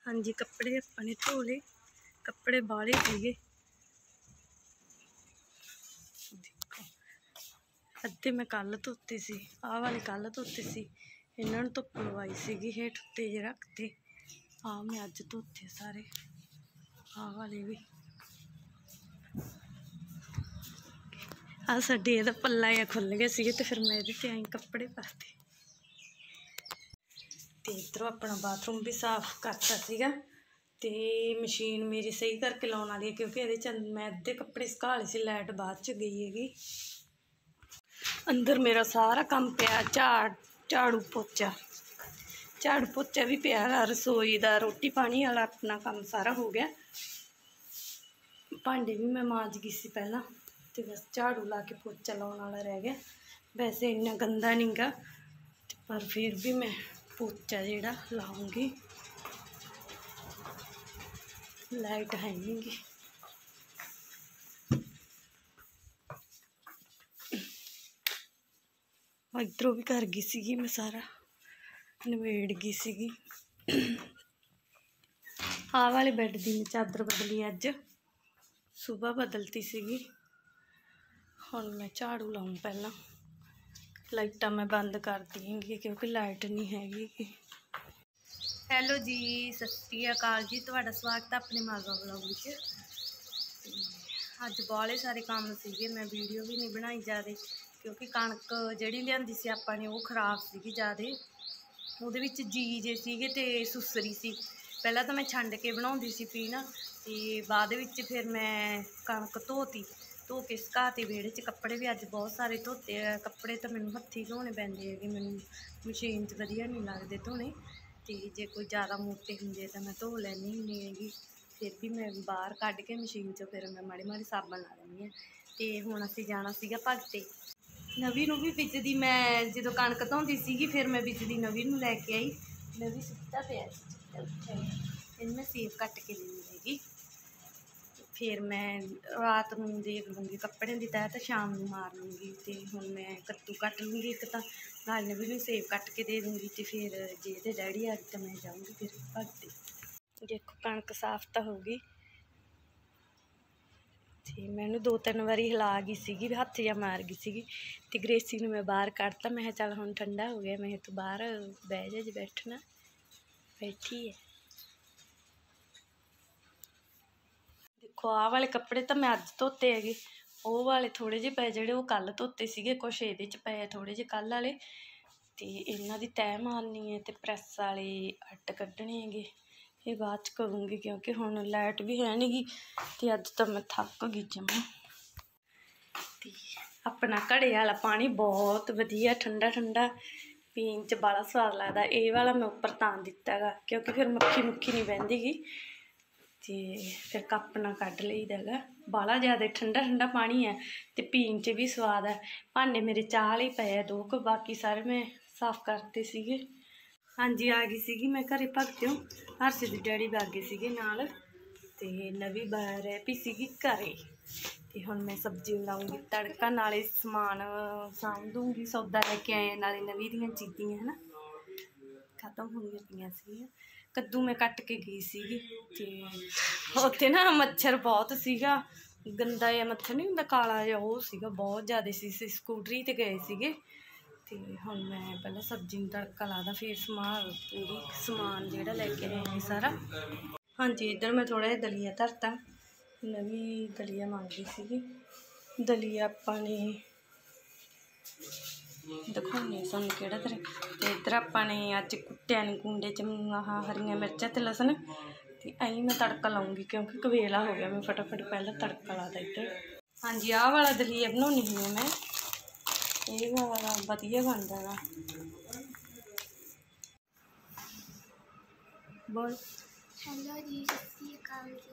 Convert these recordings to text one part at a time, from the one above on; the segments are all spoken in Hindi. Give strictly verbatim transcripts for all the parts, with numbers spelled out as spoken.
हाँ जी, कपड़े अपने धो ले, कपड़े बाले सीगे। देखो अद्धे मैं कल धोते सी, आह वाले कल धोते सी, इन्हां नूं धुप्प लवाई सीगी, हेठ उत्ते जे रखते। आ मैं अज धोते सारे, आह वाले भी। आ साडे इहदा पल्ला जिहा खुल गया सीगा ते फिर मैं इहदे ते आई कपड़े पाते। ते इधरों अपना बाथरूम भी साफ करता सीगा ते मशीन मेरी सही करके लाने वाली है, क्योंकि ये च मैं अद्धे कपड़े सुका लए सी, लाइट बाद च गई हैगी। अंदर मेरा सारा काम पिया, झाड़ झाड़ू पोचा झाड़ू पोचा भी पिया, रसोई दा रोटी पानी वाला अपना काम सारा हो गया। भांडे भी मैं मांज गई सी पहला, तो बस झाड़ू ला के पोचा लाने वाला रह गया। वैसे इन्ना गंदा नहीं गा, पर फिर भी मैं पोचा जिहड़ा लाऊंगी। लाइट है नहीं गी, इधरों भी कर गई सी मैं, सारा नवेड़ गई सी। आ वाले बैड की मैं चादर बदली, अज सुबह बदलती सी। हुण मैं झाड़ू लाऊं, पहला लाइटां मैं बंद कर दूँगी क्योंकि लाइट नहीं हैगी। हैलो जी, सत श्री अकाल जी, तुहाडा स्वागत है अपने मागा ब्लॉग विच। अज बाले सारे काम सीगे, मैं वीडियो भी नहीं बनाई ज़्यादा, क्योंकि कणक जिहड़ी लिआंदी सी आपां ने वो खराब सीगी ज़्यादा। उहदे विच जी जे सीगे ते सुसरी सी। पहला तो मैं छंड के बनाउंदी सी पीना, ते बाद विच फिर मैं कणक धोती, धो के सुकाती वेड़े च। कपड़े भी अज बहुत सारे धोते, कपड़े तो मैनूं हत्थी धोने पैंदे है, मैनूं मशीन च वधिया नहीं लगदे धोने। तो जे कोई ज़्यादा मोटे होंदे तो मैं धो लैनी हुंदी हैगी, फिर भी मैं बाहर कढ के मशीन चों फिर मैं माड़ी माड़ी साबन ला लैंदी हां। ते हुण असीं जाना सीगा भगते। नवी नूं भी बिच दी मैं जदों कणक धोंदी सीगी, फिर मैं बिच दी नवी नूं लैके आई। नवी सुत्ता पिया सी, इन्हें सेब कट के लेनी हैगी। फिर मैं रात नूं देख लूँगी कपड़े की तह, तो शाम नूं मार लूँगी। तो हुण मैं कद्दू कट लूँगी, एक तो नाल नवी नूं सेब कट के दे दूँगी। तो फिर जे ते डैडी आ गए तो मैं जाऊँगी फिर भगते। देखो कणक साफ तो होगी, तो मैनू दो तीन बारी हिला गई सी, हथ जा मार गई सी। तो ग्रेसी नूं मैं बाहर कढ़ता, मैं चल हुण ठंडा हो गया, मैं तू बाहर बह जा, जे बैठना बैठी है। देखो आ वाले कपड़े तो मैं अज धोते है, वो वाले थोड़े जे पे जोड़े वो कल धोते सीगे, कुछ ये पे थोड़े जे कल वाले। तो इन्हों की तह मारनी है, तो प्रैस वाले अट्ट कड्ढने है, ये बाद च करूँगी क्योंकि हुण लाइट भी है नहीं गी। तो अज तो मैं थक गई जमा। अपना घड़े वाला पानी बहुत वधिया ठंडा ठंडा पीन च बड़ा स्वाद लगता। ये वाला मैं उपर तां दिता गा क्योंकि फिर मक्खी मुक्खी नहीं बहती गी, तो फिर कप ना कढ़ लईदा गा। बाला ज़्यादा ठंडा ठंडा पानी है, तो पीन च भी स्वाद है। भांडे मेरे चाल ही पे दो क, बाकी सारे मैं साफ करते सीगे। हाँ जी, आ गई सी मैं घरे भगत्यों, हर्ष दे डैडी बागे सीगे नाल, ते नवी रह पई सी घरे। तो हुण मैं सब्जी लाऊंगी तड़का, नाले समान साम दूँगी, सौदा लैके आए नाले नवी दियां चीज़ियां है ना खत्म होईयां पईयां सी। कद्दू मैं कट के गई सी, तो उत्थे ना मच्छर बहुत सीगा, गंदा जिहा मच्छर नहीं हुंदा काला जिहा, वो सीगा बहुत ज़्यादा सी। स्कूटरी ते गए सीगे, तो हुण मैं पहले सब्जी नूं तड़का लादा, फिर समान पूरी समान जिहड़ा लैके आए सारा। हाँ जी, इधर मैं थोड़ा जिहा दलिया धरता, नवी दलिया मंगदी सीगी। दलिया आपां ने दिखाने सानूं किहड़ा तरह। तो इधर आपां ने अज कुट्टिया नहीं कुंडे च आह हरियां मिर्चां ते लसन, तो अं मैं तड़का लाऊंगी क्योंकि कवेला हो गया। मैं फटाफट पहले तड़का लादा इधर। हाँ जी, आह वाला दलिया बनाउनी हूँ मैं, ये वाला वधिया बनदा गा। बोल हेलो जी, सत श्री अकाल जी।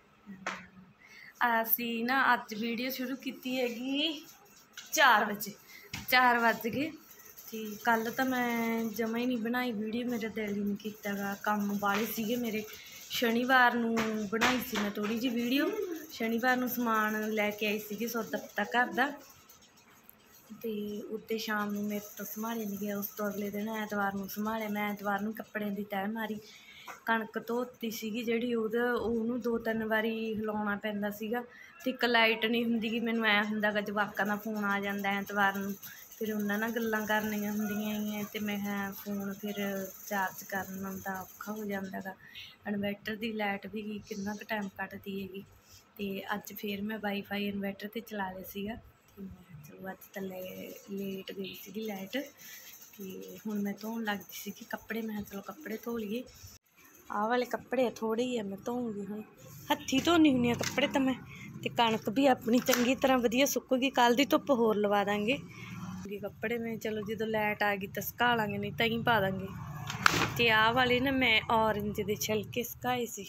असी ना अज वीडियो शुरू की हैगी चार बजे, चार बज गए। तो कल तो मैं जमा ही नहीं बनाई वीडियो, मेरा दिल ही नहीं किया गा, कम वाले सीगे मेरे। शनिवार नूं बनाई सी मैं थोड़ी जी वीडियो, शनिवार नूं समान लैके आई सी सौदा पत्ता घर दा, तो उत्ते शाम नूं मेरे तो संभाले नहीं गया। उस तो अगले दिन ऐतवार नूं संभाले, मैं ऐतवार नूं कपड़े की तह मारी, कणक धोती सीगी जिहड़ी ਉਹਦਾ ਉਹਨੂੰ ਦੋ ਤਿੰਨ ਵਾਰੀ ਹਿਲਾਉਣਾ ਪੈਂਦਾ ਸੀਗਾ ਤੇ ਇੱਕ ਲਾਈਟ ਨਹੀਂ ਹੁੰਦੀ ਗੀ। ਮੈਨੂੰ ਐ ਹੁੰਦਾ ਗਾ ਜਵਾਕਾਂ ਦਾ ਫੋਨ ਆ ਜਾਂਦਾ ਐਤਵਾਰ ਨੂੰ, ਫਿਰ ਉਹਨਾਂ ਨਾਲ ਗੱਲਾਂ ਕਰਨੀਆਂ ਹੁੰਦੀਆਂ ਗੀਆਂ ਤੇ ਮੈਂ ਕਿਹਾ ਫੋਨ ਫਿਰ ਚਾਰਜ ਕਰਨ ਦਾ ਔਖਾ ਹੋ ਜਾਂਦਾ ਗਾ। ਇਨਵੈਟਰ ਦੀ ਲਾਈਟ ਵੀ ਕਿੰਨਾ ਕੁ ਟਾਈਮ ਕੱਟਦੀ ਹੈਗੀ ਤੇ ਅੱਜ ਫਿਰ ਮੈਂ ਵਾਈਫਾਈ ਇਨਵੈਟਰ 'ਤੇ ਚਲਾ ਲਿਆ ਸੀਗਾ ਤੇ ਮੈਂ ਕਿਹਾ ਚਲੋ ਅੱਜ ਤਾਂ ਲੈ ਲੇਟ ਗਈ ਸੀਗੀ ਲਾਈਟ ਤੇ ਹੁਣ ਮੈਂ ਧੋਣ ਲੱਗਦੀ ਸੀਗੀ ਕੱਪੜੇ। ਮੈਂ ਕਿਹਾ ਚਲੋ ਕੱਪੜੇ ਧੋ ਲਈਏ। ਆਹ ਵਾਲੇ ਕੱਪੜੇ ਥੋੜ੍ਹੇ ਹੀ ਆ, ਮੈਂ ਧੋਊਂਗੀ ਹੁਣ, ਹੱਥੀਂ ਧੋਂਦੀ ਹੁੰਦੀ ਹਾਂ ਕੱਪੜੇ ਤਾਂ ਮੈਂ। ਤੇ ਕਣਕ ਵੀ ਆਪਣੀ ਚੰਗੀ ਤਰ੍ਹਾਂ ਵਧੀਆ ਸੁੱਕ ਗਈ, ਕੱਲ੍ਹ ਦੀ ਧੁੱਪ ਹੋਰ ਲਵਾ ਦਾਂਗੇ ਕੱਪੜੇ। ਮੈਂ ਚਲੋ ਜਦੋਂ ਲਾਈਟ ਆ ਗਈ ਤਾਂ ਸੁਕਾ ਲਾਂਗੇ, ਨਹੀਂ ਤਾਂ ਹੀ ਪਾ ਦਾਂਗੇ। ਤੇ ਆਹ ਵਾਲੇ ਨਾ ਮੈਂ ਔਰੰਜ ਦੇ ਛਿਲਕੇ ਸੁਕਾਏ ਸੀ,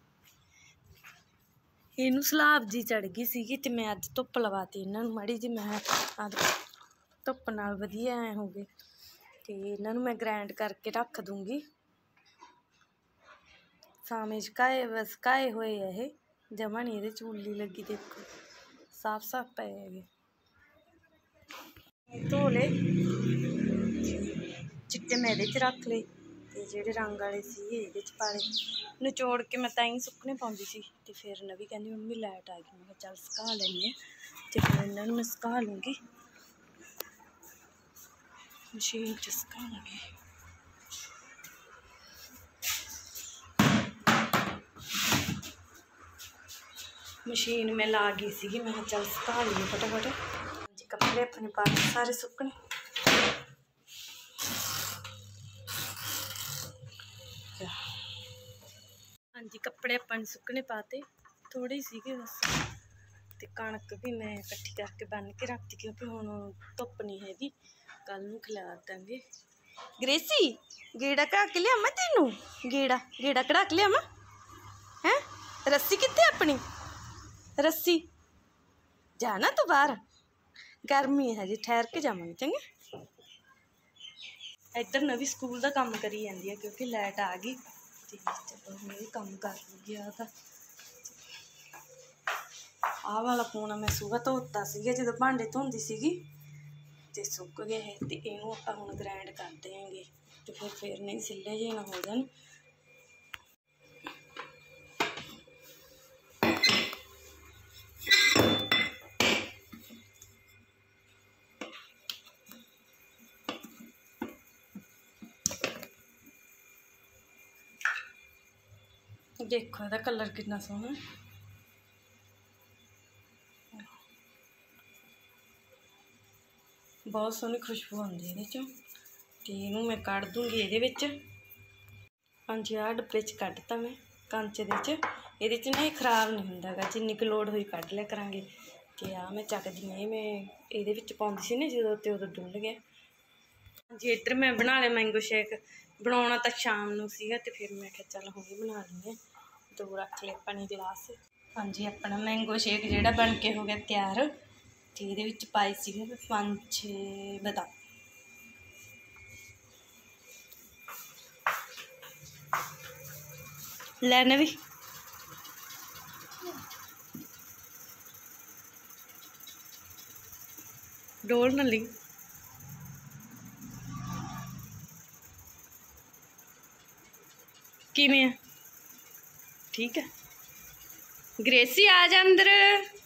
ਇਹਨੂੰ ਸਲਾਬ ਜੀ ਚੜ ਗਈ ਸੀਗੀ ਤੇ ਮੈਂ ਅੱਜ ਧੁੱਪ ਲਵਾਤੀ ਇਹਨਾਂ ਨੂੰ ਮਾੜੀ ਜੀ। ਮੈਂ ਅੱਜ ਧੁੱਪ ਨਾਲ ਵਧੀਆ ਐ ਹੋ ਗਏ ਤੇ ਇਹਨਾਂ ਨੂੰ ਮੈਂ ਗ੍ਰਾਈਂਡ ਕਰਕੇ ਰੱਖ ਦੂੰਗੀ। ਸਾਵੇਂ ਸੁਕਾਏ ਸੁਕਾਏ ਹੋਏ ਆ ਇਹ, ਜਮਾ ਨਹੀਂ ਇਹਦੇ ਚੂਲੀ ਲੱਗੀ। ਦੇਖੋ ਸਾਫ਼ ਸਾਫ਼ ਪਏ ਹੈਗੇ। ਧੋ ਲਏ, ਚਿੱਟੇ ਮੈਂ ਇਹਦੇ 'ਚ ਰੱਖ ਲਏ ਤੇ ਜਿਹੜੇ ਰੰਗ ਵਾਲੇ ਸੀ ਇਹਦੇ 'ਚ ਪਾ ਲਏ। ਨਿਚੋੜ ਕੇ ਮੈਂ ਤਾਂ ਹੀ ਸੁੱਕਣੇ ਪਾਉਂਦੀ ਸੀ ਤੇ ਫਿਰ ਨਵੀਂ ਕਹਿੰਦੀ ਮੰਮੀ ਲਾਈਟ ਆ ਗਈ। ਮੈਂ ਕਿਹਾ ਚੱਲ ਸੁਕਾ ਲੈਂਦੇ ਹਾਂ ਤੇ ਫਿਰ ਇਹਨਾਂ ਨੂੰ ਮੈਂ ਸੁਕਾ ਲੂੰਗੀ, ਮਸ਼ੀਨ 'ਚ ਸੁਕਾ ਲਾਂਗੇ। ਮਸ਼ੀਨ ਮੈਂ ਲਾ ਗਈ ਸੀਗੀ, ਮੈਂ ਕਿਹਾ ਚੱਲ ਸੁਕਾ ਲਈਏ ਫਟਾਫਟ। ਹਾਂਜੀ ਕੱਪੜੇ ਆਪਣੇ ਪਾ ਕੇ ਸਾਰੇ ਸੁੱਕਣੇ। ਹਾਂਜੀ ਕੱਪੜੇ ਆਪਾਂ ਨੇ ਸੁੱਕਣੇ ਪਾਤੇ, ਥੋੜ੍ਹੇ ਸੀਗੇ ਬਸ। ਤੇ ਕਣਕ ਵੀ ਮੈਂ ਇਕੱਠੀ ਕਰਕੇ ਬੰਨ ਕੇ ਰੱਖਤੀ ਕਿਉਂਕਿ ਹੁਣ ਧੁੱਪ ਨਹੀਂ ਹੈਗੀ, ਕੱਲ੍ਹ ਨੂੰ ਖਿਲਾਰ ਦਾਂਗੇ। ਗ੍ਰੇਸੀ ਗੇੜਾ ਕਢਾ ਕੇ ਲਿਆਵਾਂ ਤੈਨੂੰ, ਗੇੜਾ ਗੇੜਾ ਕਢਾ ਕੇ ਲਿਆਵਾਂ ਹੈਂ? ਰੱਸੀ ਕਿੱਥੇ ਆਪਣੀ ਰੱਸੀ? ਜਾਣਾ ਤੂੰ ਬਾਹਰ, ਗਰਮੀ ਹੈ ਜੀ, ਠਹਿਰ ਕੇ ਜਾਵਾਂਗੇ ਚੰਗਾ। ਇੱਧਰ ਨਵੀਂ ਸਕੂਲ ਦਾ ਕੰਮ ਕਰੀ ਜਾਂਦੀ ਹੈ ਕਿਉਂਕਿ ਲਾਈਟ ਆ ਗਈ ਤੇ ਚਲੋ ਹੁਣ ਇਹ ਕੰਮ ਕਰ ਲੂਗੀ। ਆਹ ਤਾਂ ਆਹ ਵਾਲਾ ਪੂਣਾ ਮੈਂ ਸੁਬਹ ਧੋਤਾ ਸੀਗਾ ਜਦੋਂ ਭਾਂਡੇ ਧੋਂਦੀ ਸੀਗੀ ਤੇ ਸੁੱਕ ਗਏ ਇਹ। ਤੇ ਇਹਨੂੰ ਆਪਾਂ ਹੁਣ ਗ੍ਰਾਈਂਡ ਕਰ ਦੇਵਾਂਗੇ ਤੇ ਫਿਰ ਫਿਰ ਨਹੀਂ ਸਿੱਲੇ ਜਿਹੇ ਨਾ ਹੋ ਜਾਣ। ਦੇਖੋ ਇਹਦਾ ਕਲਰ ਕਿੰਨਾ ਸੋਹਣਾ, ਬਹੁਤ ਸੋਹਣੀ ਖੁਸ਼ਬੂ ਆਉਂਦੀ ਇਹਦੇ 'ਚੋਂ। ਤੇ ਇਹਨੂੰ ਮੈਂ ਕੱਢ ਦੂੰਗੀ ਇਹਦੇ ਵਿੱਚ। ਹਾਂਜੀ ਆਹ ਡੱਬੇ 'ਚ ਕੱਢਤਾ ਮੈਂ ਕੰਚ ਦੇ 'ਚ। ਇਹਦੇ 'ਚ ਨਾ ਇਹ ਖ਼ਰਾਬ ਨਹੀਂ ਹੁੰਦਾ ਗਾ, ਜਿੰਨੀ ਕੁ ਲੋੜ ਹੋਈ ਕੱਢ ਲਿਆ ਕਰਾਂਗੇ। ਤੇ ਆਹ ਮੈਂ ਚੱਕਦੀ ਹਾਂ, ਇਹ ਮੈਂ ਇਹਦੇ ਵਿੱਚ ਪਾਉਂਦੀ ਸੀ ਨਾ ਜਦੋਂ, ਤੇ ਉਦੋਂ ਡੁੱਲ ਗਿਆ। ਹਾਂਜੀ ਇੱਧਰ ਮੈਂ ਬਣਾ ਲਿਆ ਮੈਂਗੋ ਸ਼ੇਕ। ਬਣਾਉਣਾ ਤਾਂ ਸ਼ਾਮ ਨੂੰ ਸੀਗਾ ਤੇ ਫਿਰ ਮੈਂ ਕਿਹਾ ਚੱਲ ਹੁਣੇ ਬਣਾ ਲੈਂਦੇ ਹਾਂ। ਦੋ ਰੱਖ ਲਏ ਆਪਾਂ ਨੇ ਗਲਾਸ। ਹਾਂਜੀ ਆਪਣਾ ਮੈਂਗੋ ਸ਼ੇਕ ਜਿਹੜਾ ਬਣ ਕੇ ਹੋ ਗਿਆ ਤਿਆਰ। ਤੇ ਇਹਦੇ ਵਿੱਚ ਪਾਏ ਸੀਗੇ ਪੰਜ ਛੇ ਬਦਾਮ। ਲੈਣੇ ਵੀ ਡੋਲ ਨਾ ਲਈ। ਕਿਵੇਂ ਆ? ਠੀਕ ਹੈ। ਗ੍ਰੇਸੀ ਆ ਜਾ ਅੰਦਰ।